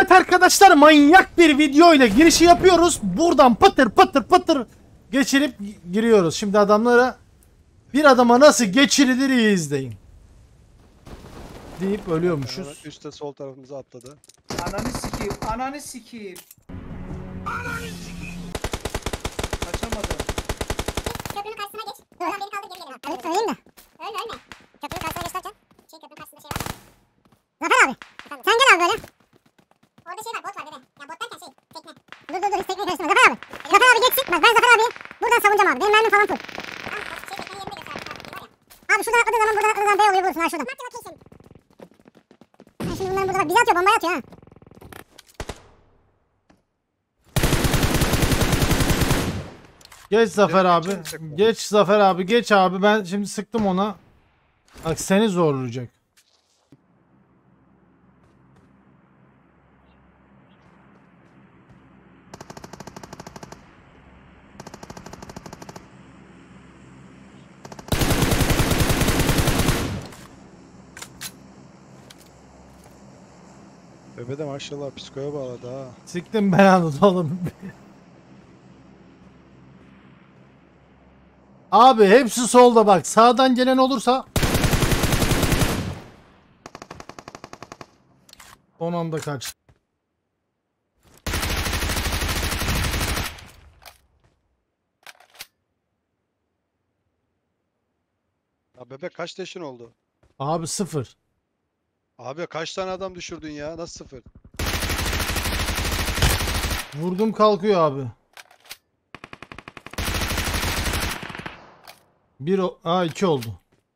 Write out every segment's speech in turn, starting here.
Evet arkadaşlar, manyak bir video ile girişi yapıyoruz. Buradan pıtır pıtır pıtır geçirip giriyoruz. Şimdi adamlara bir adama nasıl geçirilir iyi izleyin. Deyip ölüyormuşuz. Üstte sol tarafımıza atladı. Ananı sikeyim, ananı sikeyim. Kaçamadım. Köprünün karşısına geç. Dur lan beni kaldır geri geri. Abi öleyim de. Ölme ölme. Köprünün karşısına geç derken. Köprünün karşısında şey var. Zafer abi. Efendim? Sen gel abi böyle. Orada şey var, bot var dede. Ya bot derken şey, tekne. Dur hiç tekneyi karıştırma. Zafer abi. Zafer abi geçsin. Bak ben Zafer abiyi buradan savunacağım abi. Benim mermim falan full. Tamam, şey teknenin yerini de göster. Abi şuradan atladığın zaman buradan atladığın zaman B oluyor bulursun ha şuradan. Mark the location. Ha, şimdi bunların burada bak bizi atıyor, bombayı atıyor ha. Geç Zafer Evet, abi. geçecek mi? Geç Zafer abi. Geç abi. Ben şimdi sıktım ona. Bak seni zorlayacak. Bebe de maşallah psikoya bağladı ha. Siktim ben anladım oğlum. Abi hepsi solda bak. Sağdan gelen olursa son anda kaç. Ya bebek kaç yaşın oldu? Abi 0. Abi kaç tane adam düşürdün ya? Nasıl 0? Vurdum kalkıyor abi. Bir o... Aa 2 oldu.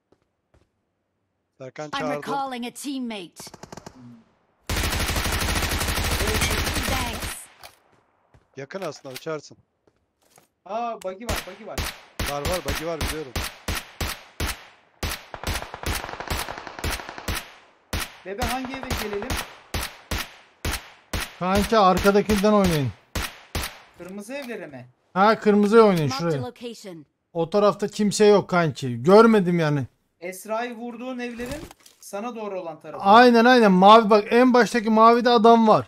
Serkan I'm çağırdı. recalling a teammate. Thanks. Yakın aslında uçarsın. Aa buggy var, buggy var. Var bagi var biliyorum. Bebe hangi eve gelelim? Kanka arkadakinden oynayın. Kırmızı evlere mi? Ha kırmızıya oynayın Marked a şuraya. location. O tarafta kimse yok kanki. Görmedim yani. Esra'yı vurduğun evlerin sana doğru olan tarafı. Aynen mavi bak, en baştaki mavide adam var.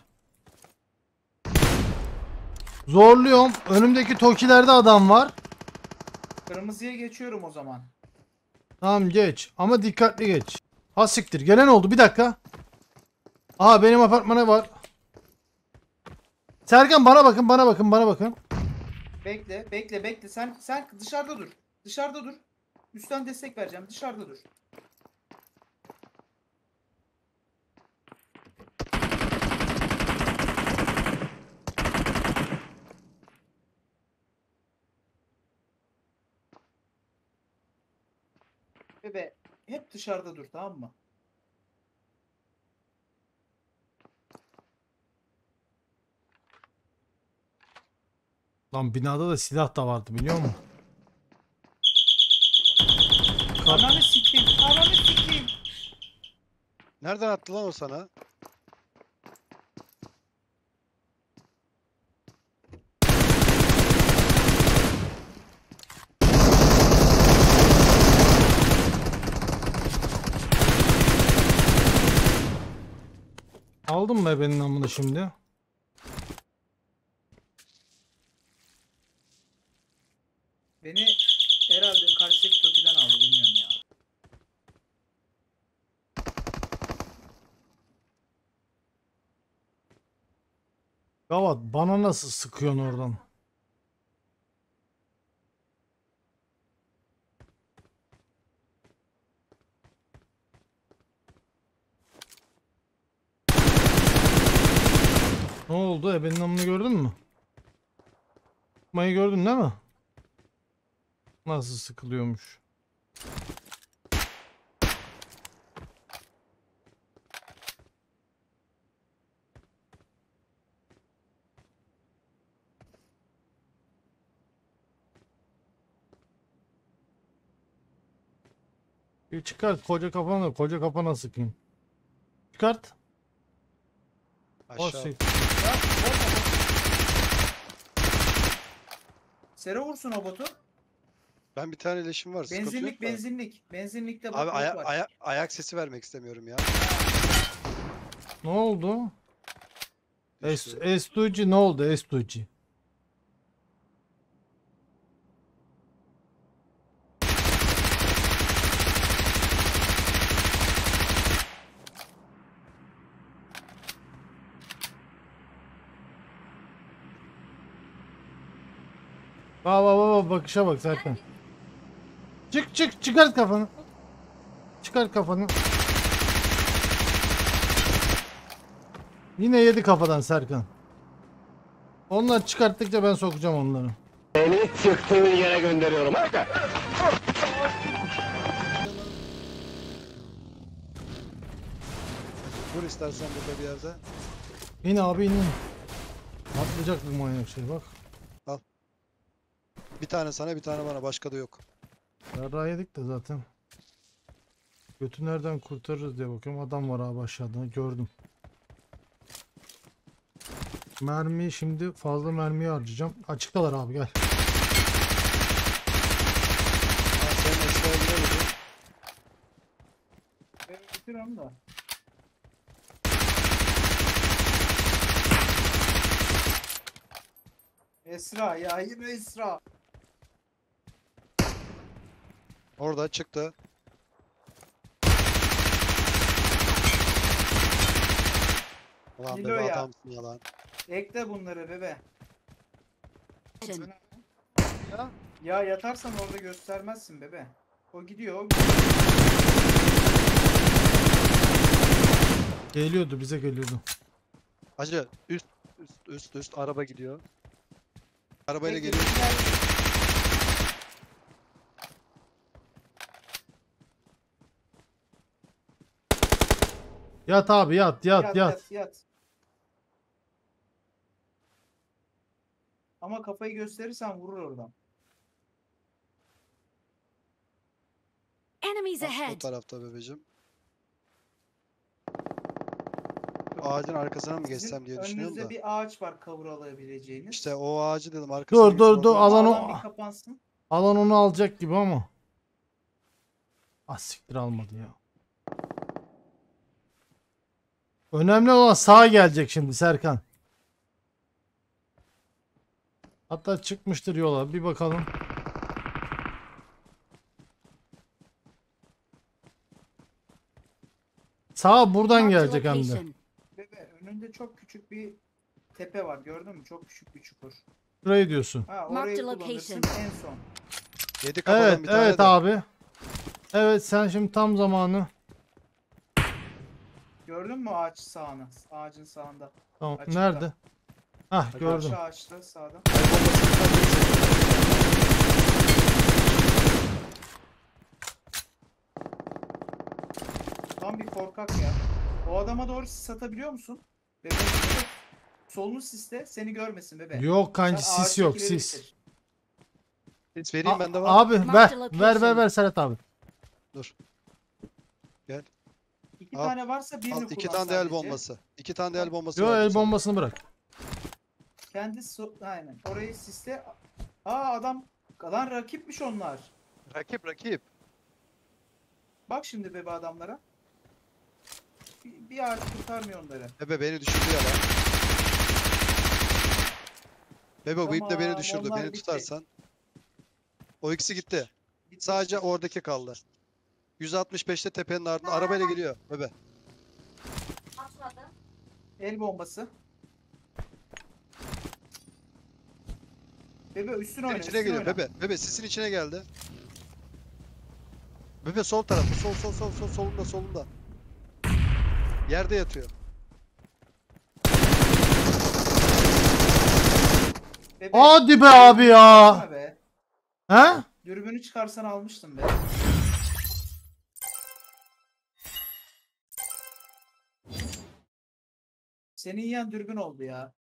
Zorluyorum. Önümdeki tokilerde adam var. Kırmızıya geçiyorum o zaman. Tamam geç ama dikkatli geç. Ha siktir, gelen oldu, bir dakika. Aa benim apartmana var. Serkan bana bakın. Bekle. Sen dışarıda dur. Dışarıda dur. Üstten destek vereceğim. Dışarıda dur. Bebe hep dışarıda dur, tamam mı? Lan binada da silah da vardı biliyor musun? Ananı sikeyim. Ananı sikeyim. Nereden attı lan o sana? Aldın mı ebenin amını şimdi? Beni herhalde karşıdaki Toki'den aldı, bilmiyorum ya. Gavat bana nasıl sıkıyorsun oradan? Ne oldu? Ebenin amını gördün mü? Sıkmayı gördün değil mi? Nasıl sıkılıyormuş? Bir çıkart koca kafana sıkayım. Çıkart. O Aşağı. siktir. Ya, korkma. Sera vursun o botu. Ben bir tane leşim var. sıkıntı Benzinlik, yok da. benzinlik. Benzinlikte bot Abi var. ayak sesi vermek istemiyorum ya. Ne oldu? düştü. Estuci ne oldu Estuci? Bak bakışa bak Serkan. Çıkart kafanı. Çıkart kafanı. Yine yedi kafadan Serkan. Onlar çıkarttıkça ben sokacağım onları. Seni çıktığın yere gönderiyorum. Hadi. Vur istersen burada bir yerde. İn abi in. Atlayacak bu manyak şey bak. Bir tane sana bir tane bana, başka da yok. Yarrağı yedik de zaten. Götü nereden kurtarırız diye bakıyorum. Adam var abi aşağıda gördüm. Mermi şimdi fazla mermiyi harcayacağım. Açıktalar abi gel. Ha, sen Esra'ya girelim. Bitir onu da. Esra ya, yine Esra. Orada çıktı. Ulan Nilo bebe ya. adamsın ya lan. Ekle bunları bebe. Action. Ya. Ya yatarsan orada göstermezsin bebe. O gidiyor. Geliyordu bize geliyordu. Hacı üst araba gidiyor. Arabayla Bekle, geliyor. gel. Yat abi yat. Yat. Ama kafayı gösterirsen vurur oradan. Enemies O ahead. tarafta bebecim. Şu ağacın arkasına mı Sizin geçsem diye düşünüyorum önünüzde da. bir ağaç var coveralayabileceğiniz. İşte o ağacı dedim arkasına Dur geçtim, orada- alan Alan o. bir kapansın. Alan onu alacak gibi ama. Ah siktir almadı ya. Önemli olan sağa gelecek şimdi Serkan. Hatta çıkmıştır yola bir bakalım. Sağa buradan Marked a gelecek hem de. location. Bebe önünde çok küçük bir tepe var, gördün mü? Çok küçük bir çukur. Burayı diyorsun. Ha, Mark orayı the kullanırsın location. en son. Yedi kafadan Evet bir tane evet de. abi. Evet sen şimdi tam zamanı. Gördün mü ağaç sağını? Ağacın sağında. Tamam Açıkta. nerede? Hah gördüm. Karşı ağaçta sağda. El bombasından geçecek. Tam bir korkak ya. O adama doğru sis atabiliyor musun? Bebe, solunu sisle, seni görmesin bebe. Yok kanki Sen sis yok ağaçtakileri sis. bitir. Hiç vereyim bende var. Abi Mark ver the location. ver Serhat abi. Dur. Gel. İki Al. tane varsa birini Al, kullan iki tane de el sadece. bombası. İki tane de el bombası Yo verdim el sana. bombasını bırak. Aynen. Orayı sisle. Aa adam. Lan rakipmiş onlar. Rakip. Bak şimdi bebe adamlara. Bir ağaç kurtarmıyor onları. Bebe beni düşürdü ya lan. Bebe bu ip de beni Tamam, düşürdü. onlar Beni bitti. tutarsan. O ikisi gitti. Bitti. Sadece oradaki kaldı. 165'te tepenin ardında arabayla geliyor bebe. El bombası. Bebe üstüne oyna. İçine üstüne geliyor oyna. bebe. Bebe sisin içine geldi. Bebe sol tarafta. Sol solunda. Yerde yatıyor. Bebe, Hadi be abi ya. çıkarsana be. He? Dürbünü çıkarsan almıştım be. Seni yiyen dürbün oldu ya.